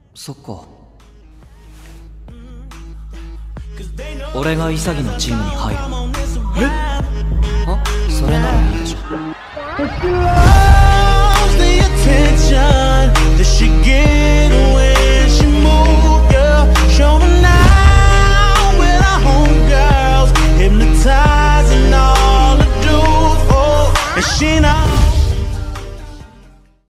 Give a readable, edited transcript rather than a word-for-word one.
そっか。俺が潔のチームに入る。